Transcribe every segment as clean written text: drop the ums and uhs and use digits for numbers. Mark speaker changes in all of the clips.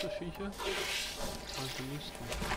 Speaker 1: große Viecher? Also nicht.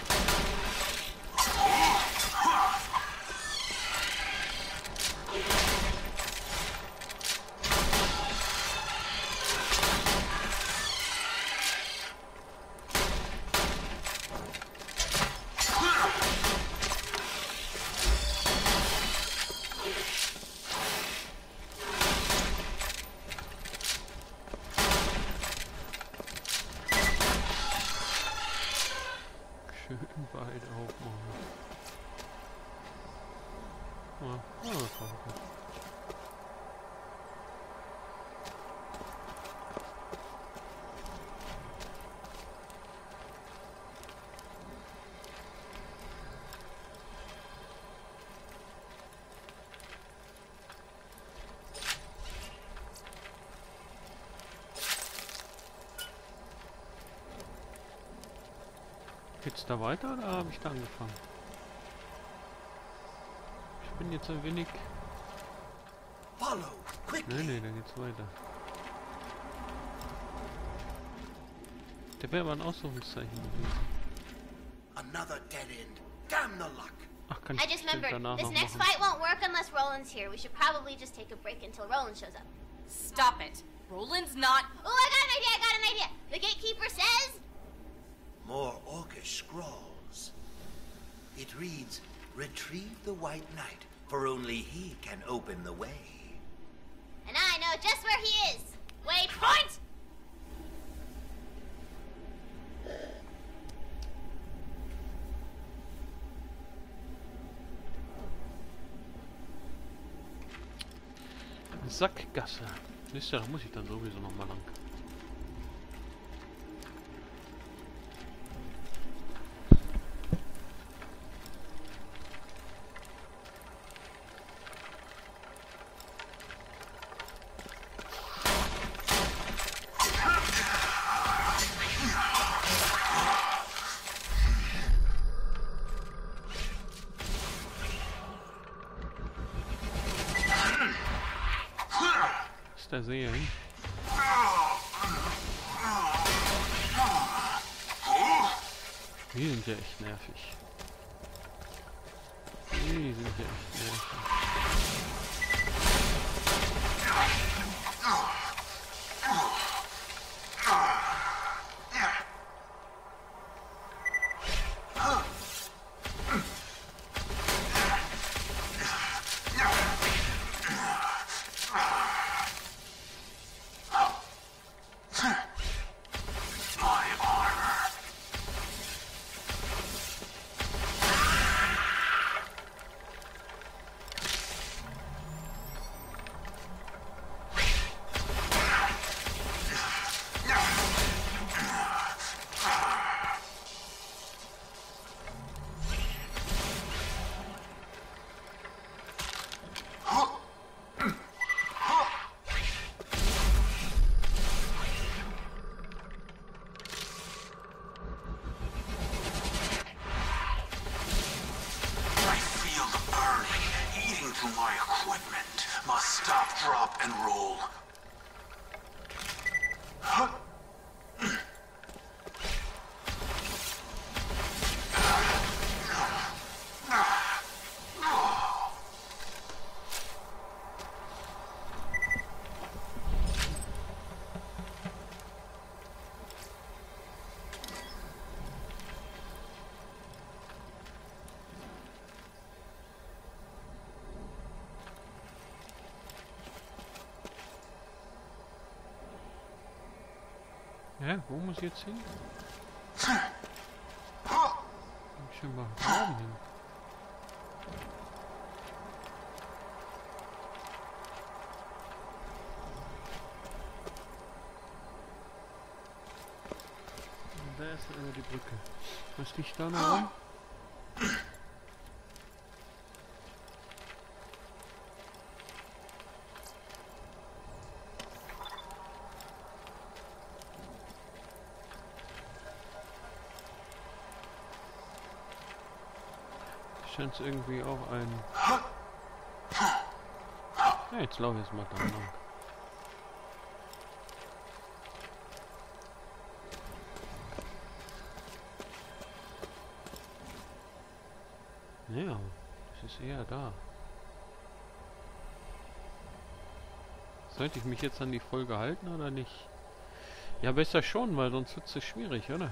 Speaker 1: Schön weit aufmachen. Danke. Geht's da weiter oder habe ich da angefangen? Ich bin jetzt ein wenig... Nee, da geht's weiter. Der wäre aber ein Ausrufungszeichen gewesen. Ach, kann ich
Speaker 2: I just
Speaker 1: bestimmt
Speaker 2: remembered,
Speaker 1: danach
Speaker 2: this
Speaker 1: noch
Speaker 2: next
Speaker 1: machen.
Speaker 2: fight won't work unless Roland's here. We should probably just take a break until Roland shows up.
Speaker 3: Stop it. Roland's not...
Speaker 2: Oh, I got an idea! The gatekeeper says...
Speaker 4: More Orcish scrawls. It reads, "Retrieve the White Knight, for only he can open the way."
Speaker 2: And I know just where he is! Waypoint!
Speaker 1: Sackgasse. Wisst ihr, da muss ich dann sowieso noch mal lang. Ist der See hin? Die sind ja echt nervig. Die sind ja echt nervig.
Speaker 5: My equipment must stop, drop, and roll.
Speaker 1: Ja, wo muss ich jetzt hin? Schon mal oben hin. Und da ist immer die Brücke. Was liegt da noch rum? Scheint es irgendwie auch ein... Ja, jetzt laufe ich jetzt mal da lang. Naja, das ist eher da. Sollte ich mich jetzt an die Folge halten oder nicht? Ja, besser schon, weil sonst wird es schwierig, oder?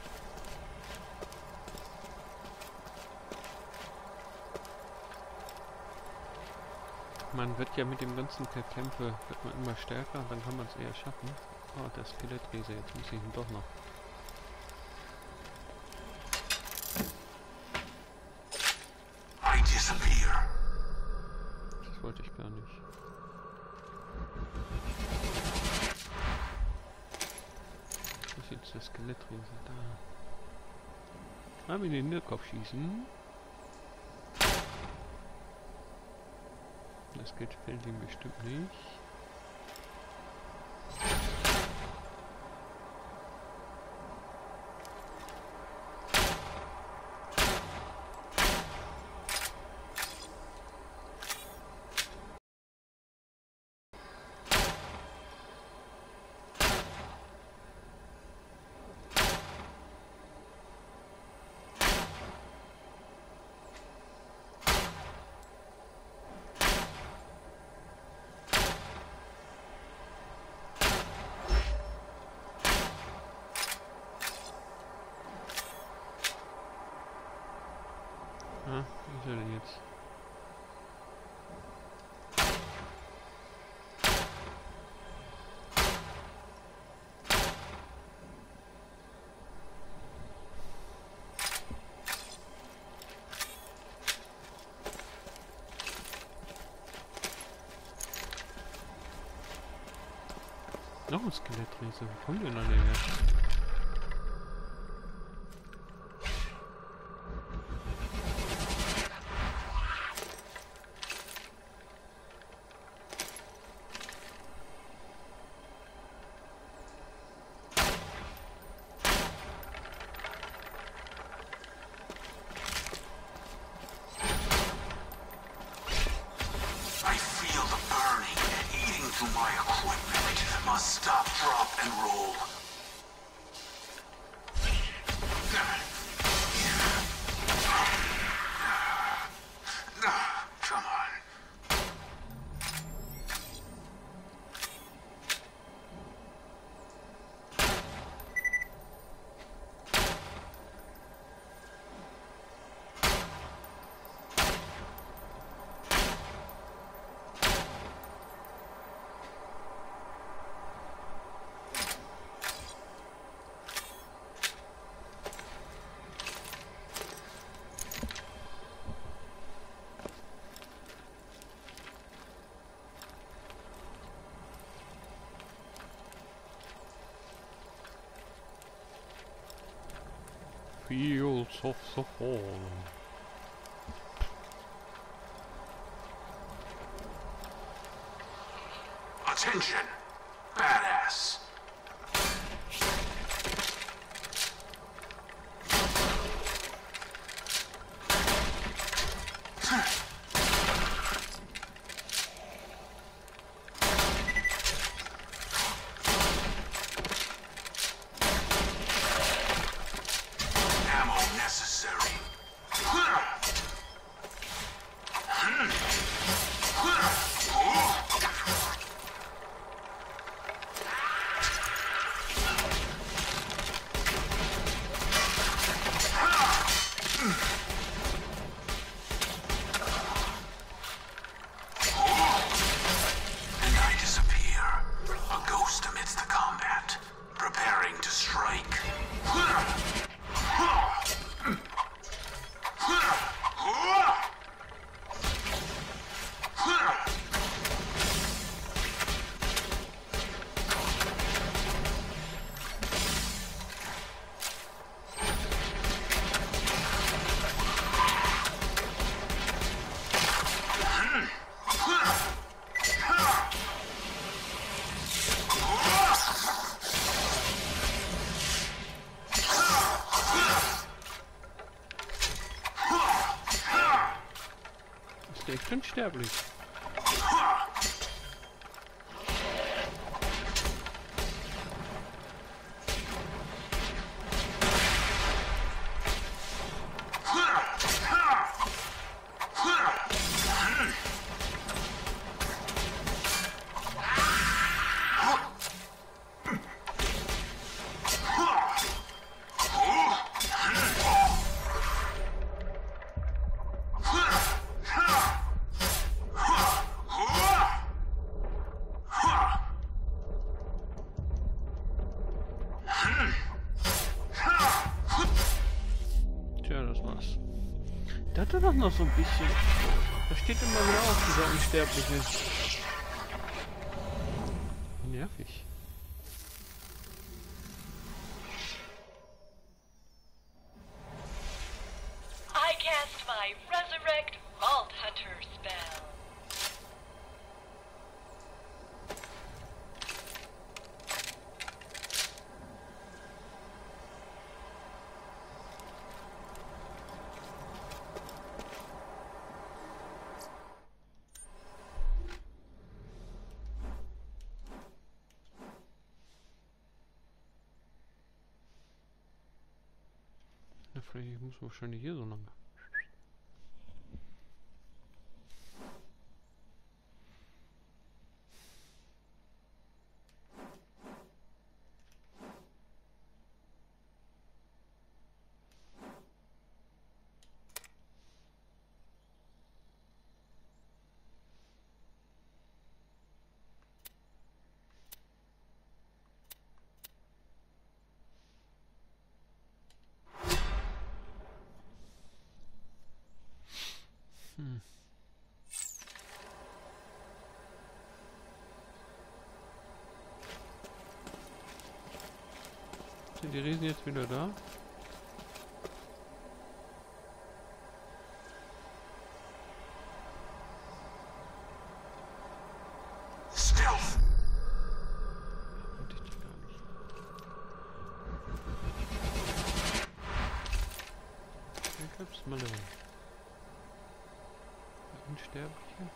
Speaker 1: Man wird ja mit dem ganzen Gekämpfe wird man immer stärker, dann kann man es eher schaffen. Oh, der Skelettriese, jetzt muss ich ihn doch noch.
Speaker 5: I disappear.
Speaker 1: Das wollte ich gar nicht. Wo ist jetzt der Skelettriese? Da. Kann wir in den Hinterkopf schießen? Das gefällt ihm bestimmt nicht. Ah, wo ist er denn jetzt? Noch ein Skelettriese, wo kommen wir denn alle her?
Speaker 5: I feel the burning eating through my equipment. Must stop, drop, and roll. Come on.
Speaker 1: Fields of the Fallen.
Speaker 5: Attention! Badass! Ammo necessary. And I disappear. A ghost amidst the combat, preparing to strike.
Speaker 1: Ist der echt unsterblich? Tja, das war's. Da hat er doch noch so ein bisschen. Da steht immer wieder auf, dieser Unsterbliche. Nervig.
Speaker 6: I cast my Resurrect Vault Hunter spell.
Speaker 1: Ja, vielleicht muss man wahrscheinlich hier so lange. Sind die Riesen jetzt wieder da?
Speaker 5: Stealth.
Speaker 1: Hatte ich die gar nicht. Eclipse Malone. Der Unsterbliche.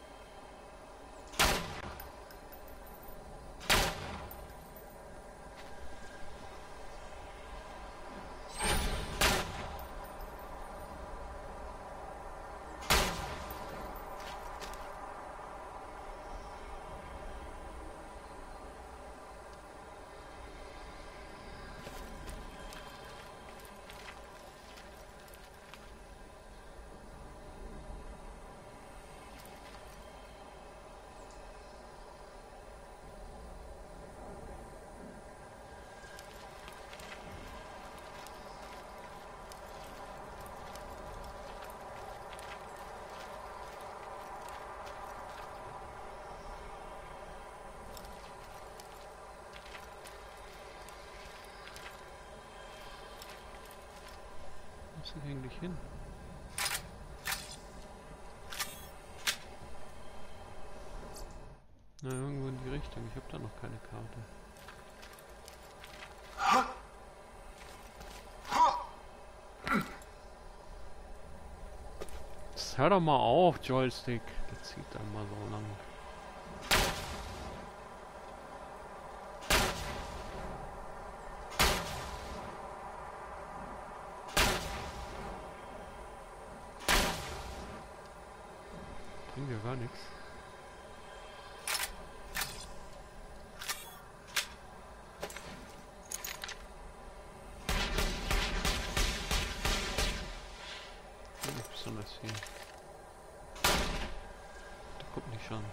Speaker 1: Wo ist denn eigentlich hin? Na, irgendwo in die Richtung. Ich habe da noch keine Karte. Jetzt hör doch mal auf, Joystick. Das zieht dann mal so lang. Bringt ja gar nichts. Nicht besonders viel. Da kommt nicht schon.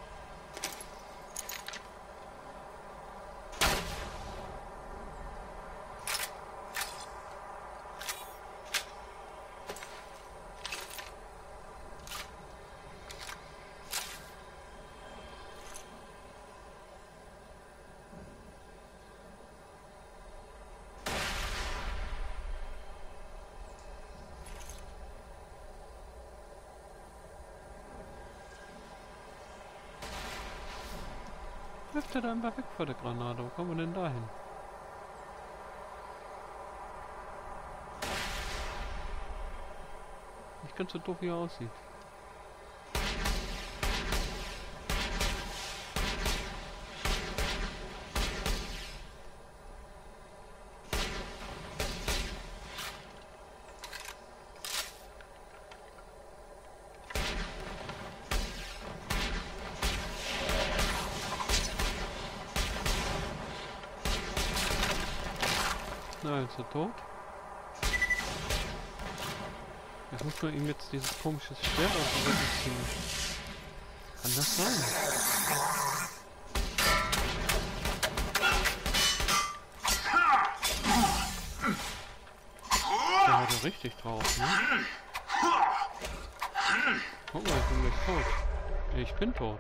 Speaker 1: Läuft er da einfach weg vor der Granate? Wo kommen wir denn da hin? Nicht ganz so doof, wie er aussieht. Na, ist er tot? Ich muss nur ihm jetzt dieses komische Schwert aus dem Rücken ziehen. Kann das sein? richtig drauf, ne? Guck mal, ich bin gleich tot. Ich bin tot.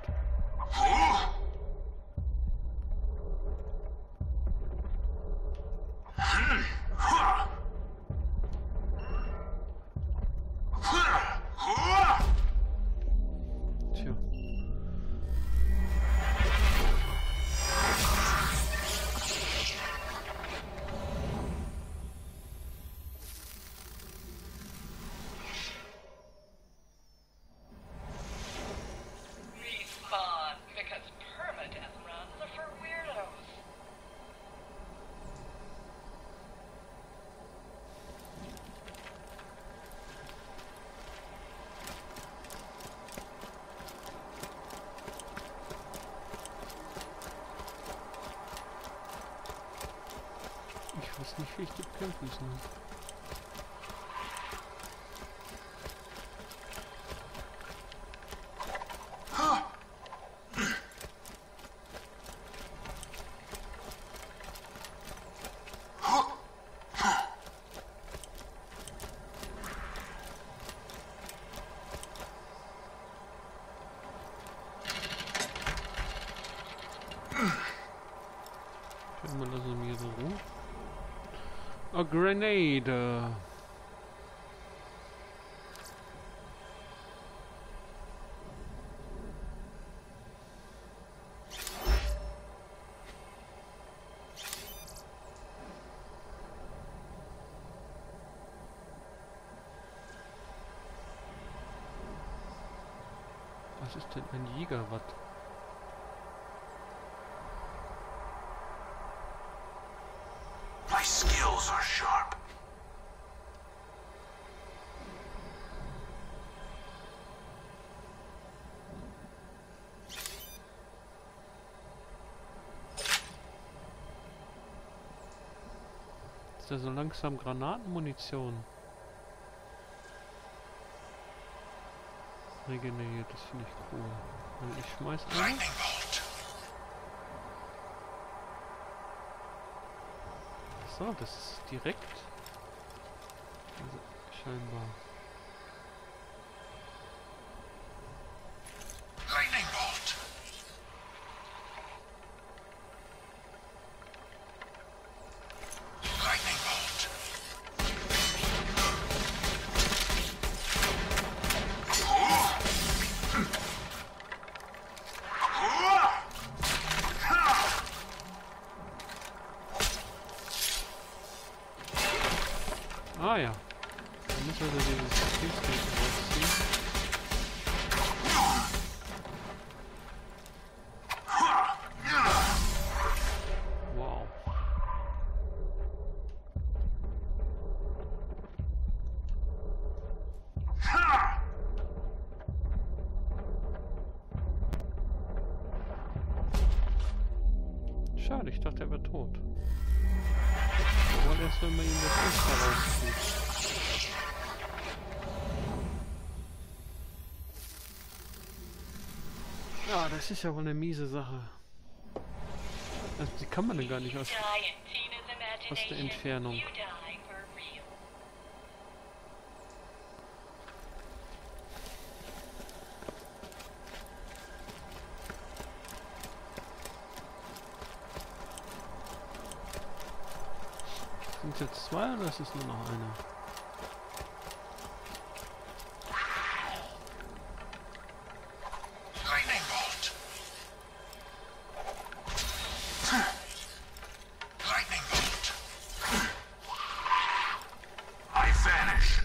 Speaker 1: Tja.
Speaker 6: Respawn, because permadeath runs are for weirdos.
Speaker 1: Ich weiß nicht, wie ich die kämpfen soll. Können wir das mir so rum? A grenade. Was ist denn ein Gigawatt?
Speaker 5: My skills are sharp.
Speaker 1: Ist da so langsam Granatenmunition? Regeneriert, das finde ich cool. Und ich schmeiß eine.
Speaker 5: Lightning bolt.
Speaker 1: So, das ist direkt. Also, scheinbar.
Speaker 5: Lightning bolt. Lightning bolt.
Speaker 1: Ah ja. Dann muss also dieses Kriegsding rausziehen. Wow. Schade, ich dachte, er wäre tot. Aber erst wenn man ihm das Licht herauszieht. Ja, das ist ja wohl eine miese Sache. Also, die kann man denn gar nicht aus der Entfernung.
Speaker 6: You die for real.
Speaker 1: Sind es jetzt zwei oder ist es nur noch einer?
Speaker 5: Lightning bolt. Lightning bolt. I vanish.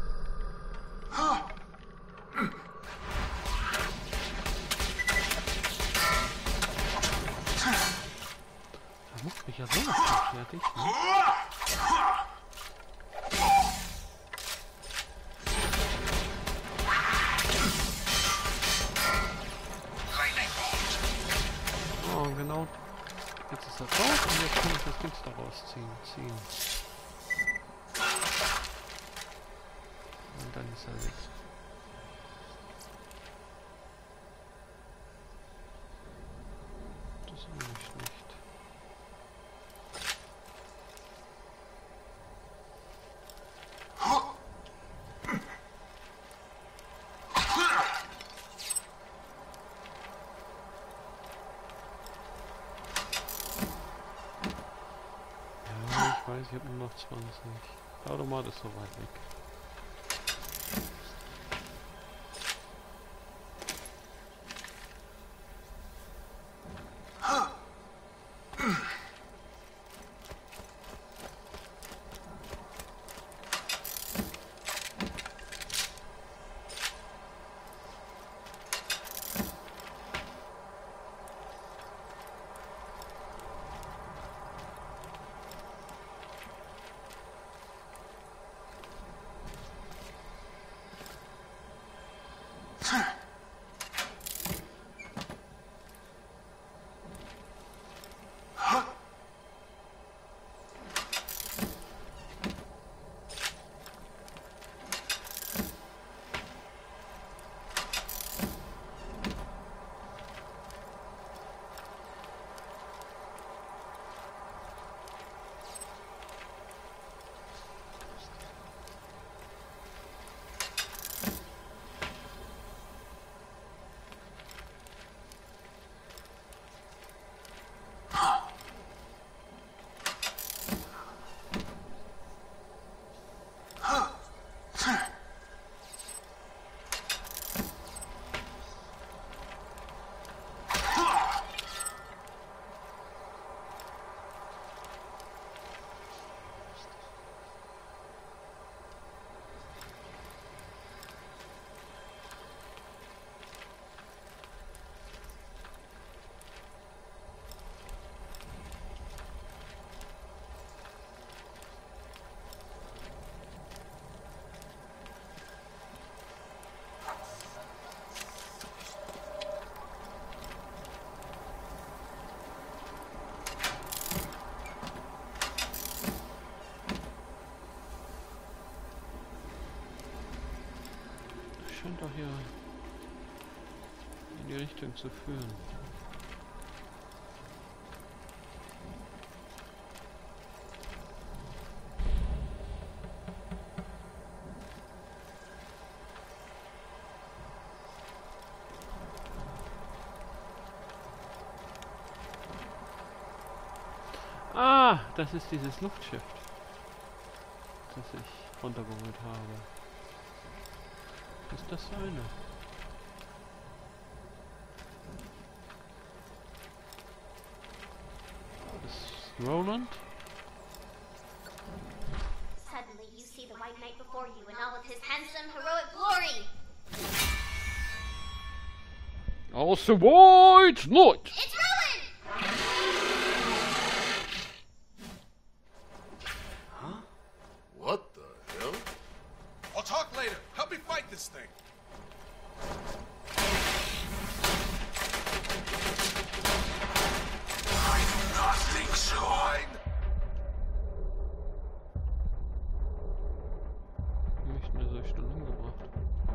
Speaker 1: Da macht mich ja sowas von fertig. Ne?
Speaker 5: Lightning bolt.
Speaker 1: Oh, genau. Jetzt ist er drauf und jetzt kann ich das Ding daraus ziehen. Und dann ist er weg. Das ist eigentlich schlecht. Ich weiß, ich habe nur noch 20. Der Automat ist so weit weg. Scheint doch hier in die Richtung zu führen. Ah, das ist dieses Luftschiff, das ich runtergeholt habe. Ist das so eine? Ist Roland?
Speaker 2: Suddenly you see the White Knight before you in all of his handsome, heroic glory.
Speaker 1: Aus the White Knight!
Speaker 2: It's Roland!
Speaker 7: Huh? What the hell?
Speaker 8: I'll talk later. Help me fight this thing.
Speaker 5: I do not think so.
Speaker 1: Nicht mehr so schnell umgebracht.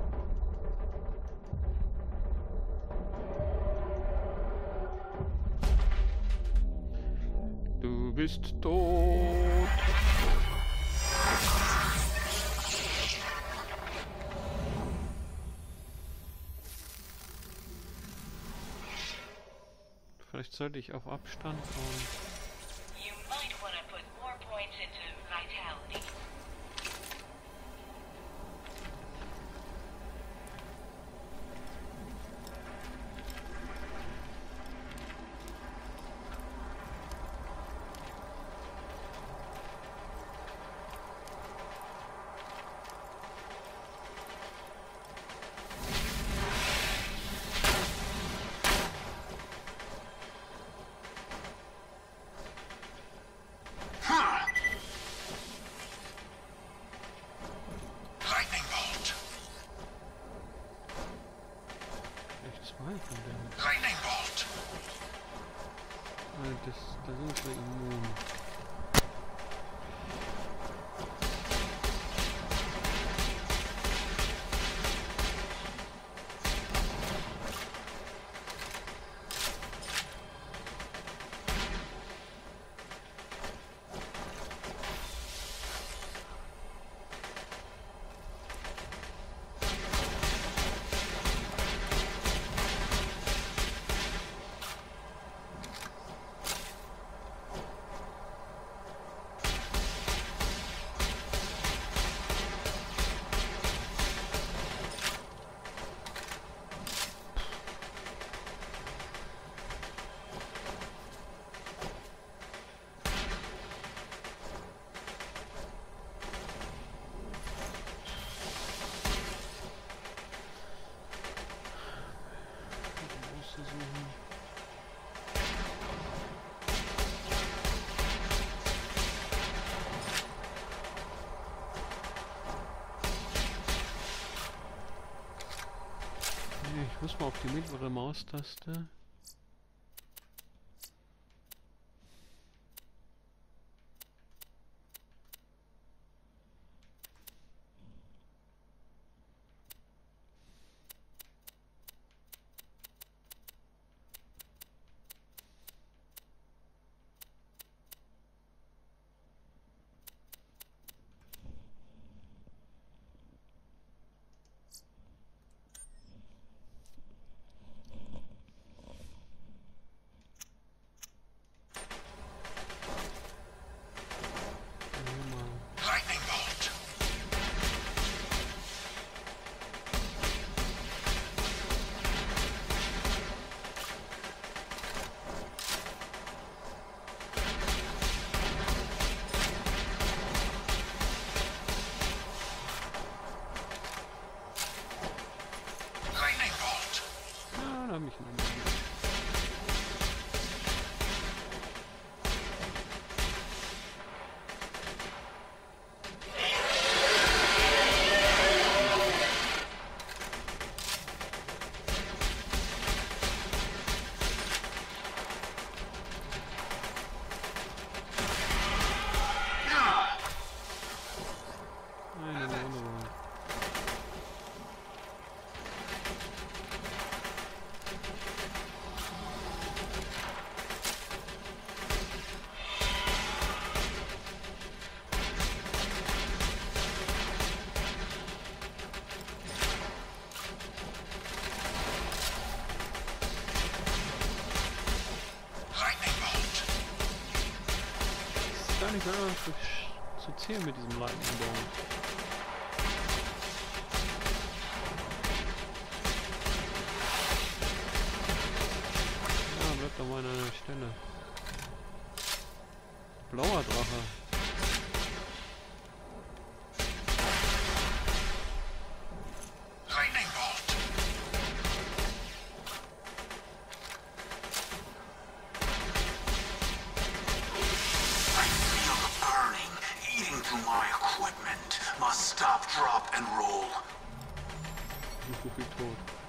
Speaker 1: Du bist tot. Vielleicht sollte ich auf Abstand und...
Speaker 6: You might want to put more points into vitality.
Speaker 1: muss man auf die mittlere Maustaste.
Speaker 5: Lightning bolt. Lightning bolt.
Speaker 1: Ja, da hab ich ihn. Eine Erinnerung.
Speaker 5: Lightning bolt.
Speaker 1: Ist gar nicht so einfach zu zählen mit diesem Lightning Bolt. Ja, bleibt doch mal an einer Stelle. Blauer Drache.
Speaker 5: Lightning bolt. I feel the burning eating through my equipment. Must stop, drop, and roll.
Speaker 1: So viel tot.